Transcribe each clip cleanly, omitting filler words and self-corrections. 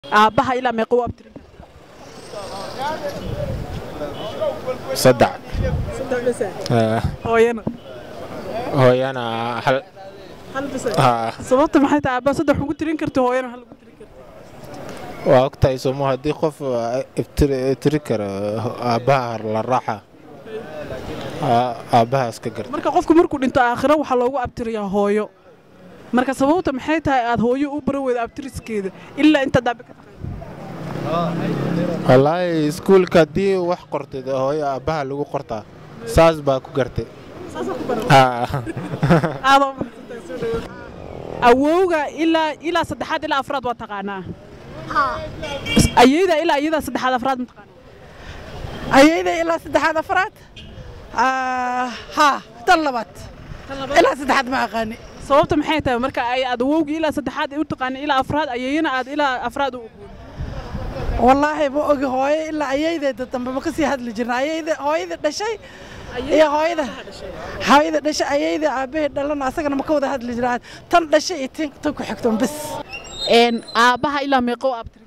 aabbaha ilaa meeqa u abtirin saddex bas hooyana hal bas sababta maxay tahay aabbaha saddex ugu tirin karto hooyana hal ugu tirin karto waa ogtahay somo haddii qof tiri karo aabbaha la raaxa aabbaha iska garta marka qofku markuu dhinto aakhiro waxaa loogu abtiriyaa hooyo marka sababta maxay tahay aad hooyo u baran weyda abtiriskeeda ilaa inta dambe ka taqaan wallaahi iskuulka haddii wax qortay hooyo aabbaha lagu qortaa saas baa ku gartay awowga ilaa saddexaad ilaa afraad waa taqaanaa ayayda ilaa iyada saddexaad afraad ma taqaanaa ayayda ilaa saddexaad afraad tan labaad ilaa saddexaad ma aqaani sababta maxay tahay marka ay aad awowgii ilaa saddexaad u taqaanay ilaa afraad ayayna aad ilaa afraad u ogoon wallaahi ma ogi hooyo ilaa ayaydeeda dambe ma kasii hadli jirna hooyada dhashay iyo hooyada dhashay ayayda aabbahay dhalana asagana ma ka wada hadli jiraan tan dhashay iyo tan ku xigtoon bas aabbaha ilaa meeqa u abtirin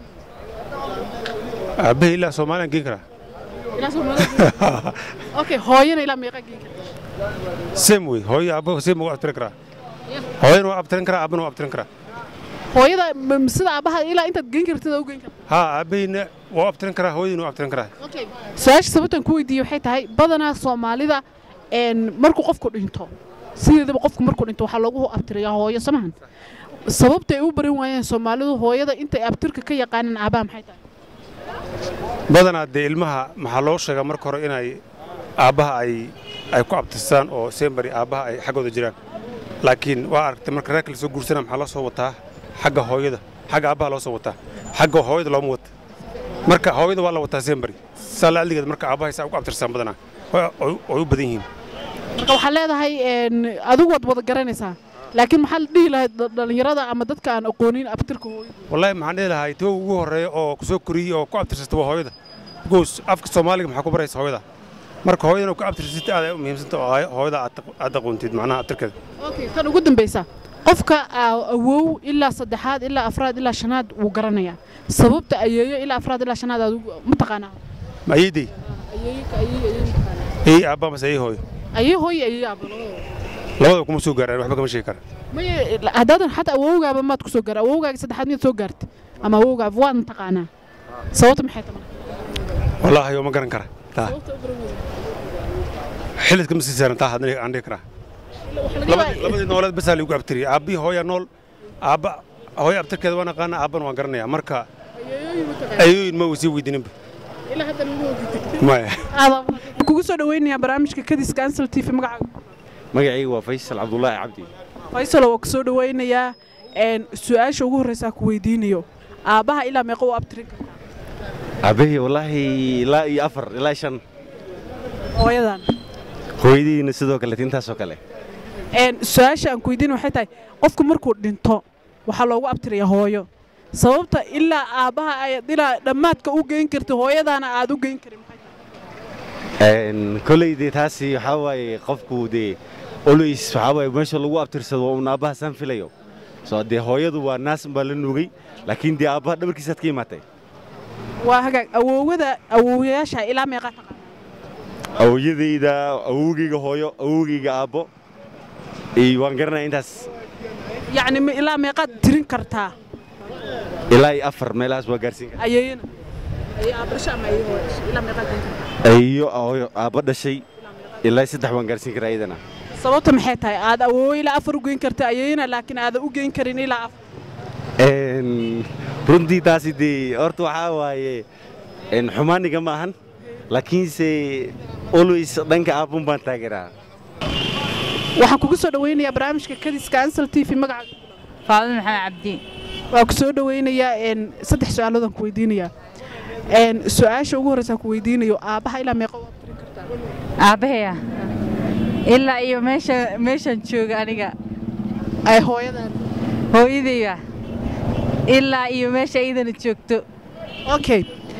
kartaa aabbahay ilaa Soomaaliya geen karaa ilaa Soomaaliya okay hooyana ilaa meeqa geen kartaa same way hooyo aabbaha same u abtirin karaa hooyana waa abtirin karaa aabana waa abtirin karaa hooyada sida aabbaha ilaa intaad geen kartid u geen kartaa aabbayna waa abtirin karaa hooyadina waa abtirin karaa okay su'aasha sababtan ku weydiiyay waxay tahay badanaa Soomaalida markuu qofku dhinto sideedaba qofku markuu dhinto waxa lagu abtiriyaa hooyo samahan sababta ay u baran waayeen Soomaalidu hooyada inta ay abtirka ka yaqaanaan aabbaha maxay tahay badanaa de ilmaha maxaa loo sheegaa marka hore inay aabbaha ay ku abtirsaan oo sembari aabbaha ay xaggooda jiraan laakiin waa aragtay marka reerka la soo guursana maxaa loo soo wataa xagga hooyada xagga aabbaha loo soo wataa xagga hooyada looma wata marka hooyada waa la wataa sembari sala aligeed marka aabbaha ay ugu abtirsaan badanaa oo u badan yihiin marka waxa leedahay adigu wad garanaysaa laakiin maxaa la dhihi lahayd dhalinyarada ama dadka aan aqoonin abtirka hooyada wallahi maxaan dhihi lahaa tii ugu horeeya oo ku soo koriyay oo ku abtirsata waa hooyada goos afka Soomaaliga maxaa ku baraysaa hooyada marka hooyadana ku abtirsatay aad u muhiimsanta oo hooyada aad aqoontid macnaha abtirkeeda okay tan ugu dambaysa qofka awow ilaa saddexaad ilaa afraad ilaa shanaad uu garanayaa sababta ayeeyo ilaa afraad ilaa shanaad aad ma taqaanaa ma ayidii ay aabba ma say hooyo ayay aabba labada kuma soo gaaraan waxba kama sheegi kara hadaadan xataa awowgaaba maad ku soo gaar awowgaaga saddexaad miyaad soo gaartay ama awowgaaba waad taqaanaa sababta maxay tahay wallaahi ma garan kara xilidka ma sii saaran taa hadna aan dhihi karaa labadii noolad bas lagu abtiriyay aabbii hooya nool aabba hooya abtirkeeda waan aqaana aabbana waan garanayaa marka ayooyin ma sii weydiininba ilaa hadda ma weydiitay maya kugu soo dhaweynayaa barnaamijka Kadis Council TV magacaygu waa Faysal Cabdullaahi Cabdi Faysal oo ku soo dhaweynayaa su'aasha ugu horeysa ku weydiinayo aabbaha ilaa meeqa u abtirin kartaa aabbahay wallaahi ilaa iyo 4 ilaa 5 hooyadan hooyadiina sidoo kale intaas oo kale su'aasha aan ku weydiin waxay tahay qofku markuu dhinto waxa loogu abtiriyaa hooyo sababta ilaa aabbaha ay ilaa dhamaadka u geyn karto hooyadana aad u geyn karin kolleyde taasi waxa waaye qofku de always waxa waaye meesha lagu abtirsado oo aabbaha san filayo soo de hooyadu waa naas baa la nuugay laakiin de aabbaha dhabarkiisa ka imaatay waa hagaag awoowayaasha ilaa meeqa taqaan awooyadayda awowgayga hooyo awowgayga aabbo waan garanayaa intaas yacni ilaa meeqaad tirin kartaa ilaa 4 meelahaas waa gaarsiin kartaa ayayna aabba dhashay ama ilaa meeqaad tirin kartaa ayo aabba dhashay ilaa 3 waan gaarsiin karaa iyadana sababta maxay tahay aad awoow ilaa 4 u geyn kartaa ayayna laakiin aad u geyn karin ilaa 4 runtii taasi dee horta waxaa waaye xumaaniga ma ahan laakiinse always dhanka aabun baan taageeraa waxaan kugu soo dhaweynayaa barnaamijka Kadis Council TV magacaaga Faadil Maxamed Cabdi waa ku soo dhaweynayaa 3 su'aalood aan ku weydiinayaa su'aasha ugu horeysa ku weydiinayo aabbaha ilaa meeqa u abtirin kartaa aabbaha ilaa iyo meeshan jooga aniga ay hooyadan hooyadayga ilaa iyo meesha idana joogto okay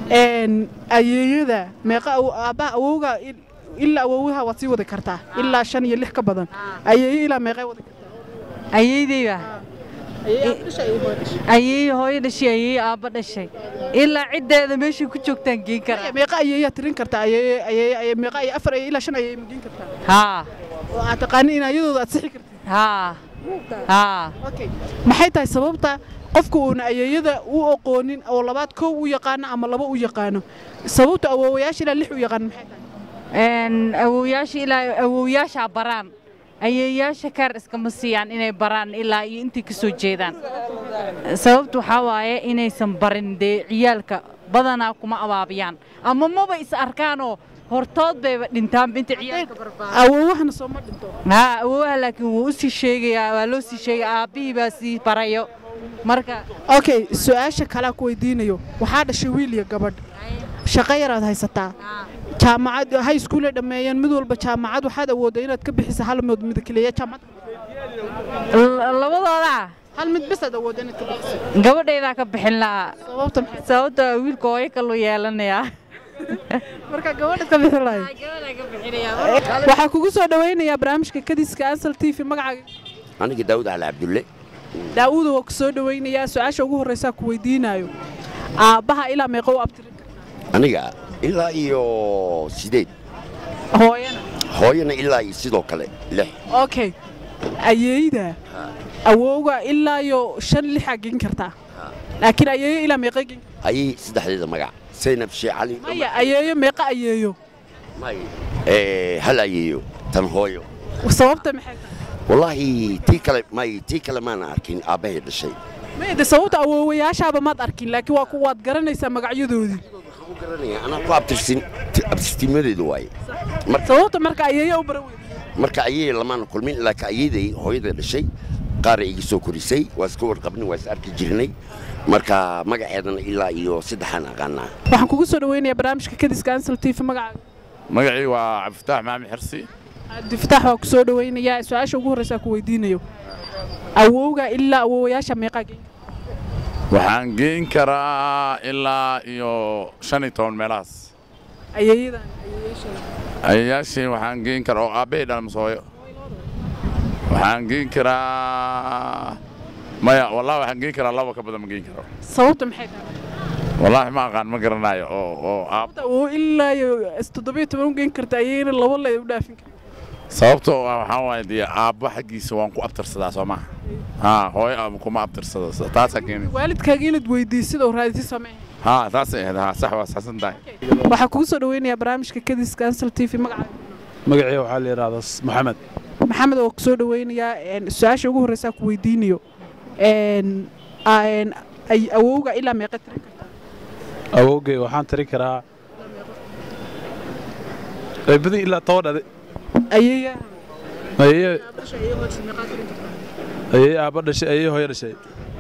ayeeyada meeqa aabbaha awowga ilaa awowha waad sii wadi kartaa ilaa 5 iyo 6 ka badan ayeeyo ilaa meeqa wadi kartaa ayeeyadayga ayay hooyo dhashay ayay aabba dhashay ilaa ciddeeda meeshay ku joogtaan geen karaa meeqa ayeeyaa tirin kartaa ayay meeqa ay afar ayay ilaa shan ayay ma geen kartaa haa oo aad taqaani in ayadooda aad sixi kartid haa okay maxay tahay sababta qofku uuna ayeeyada u aqoonin oo labaad koow u yaqaano ama laba u yaqaano sababta awoowayaasha ilaa lix u yaqaan maxay tahay awoowayaasha ilaa awoowayaasha baraan ayeeyaasha kaar iskama siiyaan inay baraan ilaa iyo intii ka soo jeedaan sababtu waxaa waaye inaysan barin dee ciyaalka badanaa kuma abaabiyaan ama maba is arkaanoo hortood bayba dhintaan inta ciyaalka barbaaran awoowahana soo ma dhinto haa awoowaha laakiin wuu u sii sheegayaa waa loo sii sheegay aabbihii baa sii barayo marka okay su'aasha kale ku weydiinayo waxaa dhashay wiil iyo gabadh shaqo yaraad haysataa jaamacad high school ay dhameeyeen mid walba jaamacad waxaad awoodaa inaad ka bixiso hal mid kaliya jaamacad labadooda hal mid bas aad awoodaa inaad ka bixiso gabadhaydaa ka bixin lahaa sababta wiilka hooyo kaluu yeelanayaa marka gabadha ka bixin lahayd waxaa kugu soo dhawaynayaa barnaamijka kadiska ansal t v magacaaga aniga daawud cali cabdulle daawud waa ku soo dhawaynayaa su'aasha ugu horreysa ku weydiinayo aabbaha ilaa meeqa u abtirin aniga ilaa iyo 8 hooyana ilaa iyo sidoo kale 6 okay ayeeyda awowga ilaa iyo 5 6 geen kartaa laakiin ayeeyo ilaa meeqa geen ayay saddexdeeda magac Zainab Sheikh Ali maya ayeeyo meeqa ayeeyo may hal ayeeyo tan hooyo sababta maxay wallahi tii kale maana arkin aabahay dhashay meeda sababta awowayaashaaba maad arkin laakiin waa kuwaad garanaysaa magacyadoodii أنا قاب تستمر دواي. صوت مركا أيه أو بروي. مركا أيه لما نقول من لك أيه ذي هو هذا الشيء قارئ يسوع كريسي واسكور قبني واسأرك جرني مركا مجا أيضا إلا يو سدحنا غنا. waxaan kugu soo dhaweynaya barnaamijka Kadiska Ansal TV magacaaga. magacii waa Cabdifatax Maxamed Xirsi. Cabdifatax waa ku soo dhaweynaya su'aasha ugu horeysa ku weydiinayo. awowga ilaa awowayaasha meeqa geen. waxaan geen karaa ilaa iyo 15 meelahaas ayeeyaashii waxaan geen karaa oo aabbay dhalmasooyo waxaan geen karaa maya wallahi waxaan geen karaa laba ka badan ma geen karo sababta maxay tahay wallahi ma aqaan ma garanayo oo aabta oo ilaa iyo 17 geen karta ayeeyna laba la u dhaafin karo sababtoo ah waxaan waaye dee aabba xagiisa waan ku abtirsadaa soo maaha ها هوي أبو كم أبتر صدا تاسع كيني والد كاجين دويدي سيد ورادي سامع ها تاسع هذا صح واساسا داي وحكوسو دوين يا برامج ككديس كانسل تي في مقعي وحالي رادس محمد oo ku soo dhaweynaya su'aasha ugu horeysa ku weydiinayo ay awowga ilaa meeqa tirin kartaa awowgay waxaan tirin karaa badan ilaa 10 ayeeya ayeeya ayay aabba dhashay ayay hooyo dhashay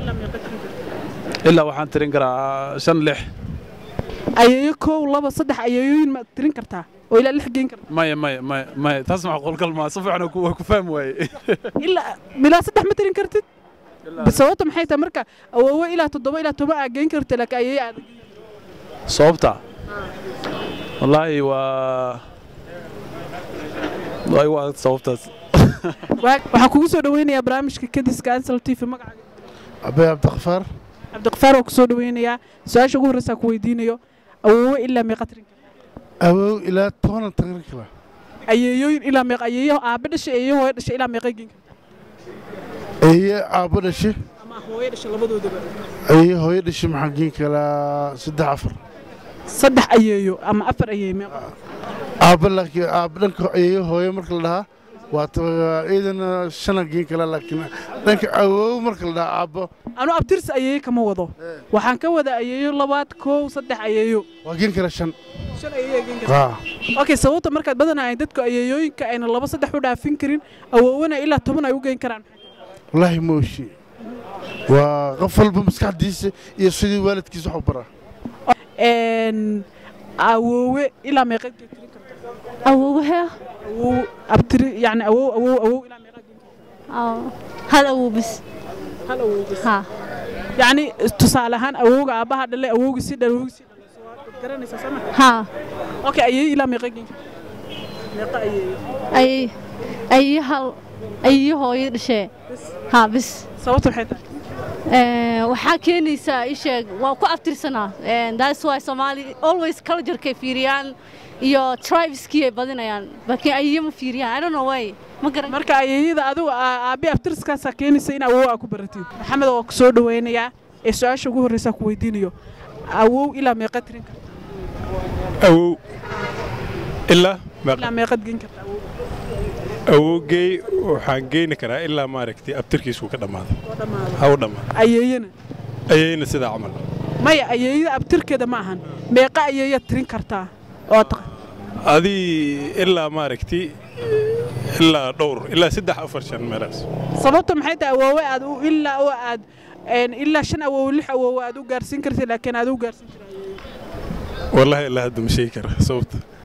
ilaa waxaan tirin karaa 5 6 ayeeyo 1 2 3 ayeeyooyin ma tirin kartaa oo ilaa 6 geen kartaa maya taas macquul kalma si fiican ku fahmi waayay ilaa 3 ma tirin kartid sababta maxay tahay marka awoowe ilaa 7 ilaa 10 aa geen kartaa laakiin ayeeyo aad sababta wallahi waa sababtaas waxaan kugu soo dhaweynayaa barnaamijka Kadiska Ansal TV magacaaga Abay Cabdiqafaar oo ku soo dhaweynaya su'aasha ugu horeysa ku weydiinayo awoowe ilaa meeqa tirin kartaa awow ilaa 10 tirin kara ayeeyooyin ilaa meeqa ayeeyo aabba dhashay ayeeyo hooyo dhashay ilaa meeqa geen kartaa ayeeyo aabba dhashay ama hooyo dhashay labadoodaba ayeeyo hooyo dhashay maxaan geen karaa 3 ayeeyo ama 4 ayeeyo meeqa aabba laakiin aabba dhanka ayeeyo hooyo marka la dhahaa وإذا شنو جين كلا لكن لك أو مركل ده عبا أنا أبترس أيّة كم وضو وحن كودا أيّة لبات كو صدق أيّة وجين كلا شن أيّة جين كلا أوكي سويت مركز بدنا عندك أيّة كأن الله بس صدق ودا فينكرين أو وانا إلا تمنا يوجين كران والله موشي وغفل بمسكح ديس يصير والد كيس حبرة إن أو إلا ما يقدر أوها أو أبتري يعني أو إلى ميقات هلا بس ها يعني تصالحان أو أباها دلله أو سيد ها أوكي أي إلى ميقات أي هو يرشة ها بس صوت الحين waxaa keenaysaa isheeg waa ku abtirsanaa that's why Somali always culture kay fiiriyaan iyo tribeski ay badinayaan laakiin ayaga ma fiiriyaan I don't know why ma garan marka ayayada adigu aabi abtirskaas keenaysa in awoow ku baratid maxamed oo soo dhaweynaya ee su'aasha ugu horeysa ku weydiinayo awoow ilaa meeqa tirin kartaa awoow ilaa meeqa geyn kartaa awowgay waxaan geyn karaa ilaa maaragtay abtirkiisu ka dhamaado ha u dhamaado ayayna sida camal maya ayayada abtirkeeda ma ahan meeqa ayaya tirin kartaa oo adii ilaa maaragtay ilaa dhowr ilaa 3-4 meelaas sababta maxay tahay awoowe aad ilaa oo aad ilaa 5 awoow 6 awoow aad u gaarsiin kartay laakiin aad u gaarsiin jiray wallahi ilaa hadda ma sheegi kara sababta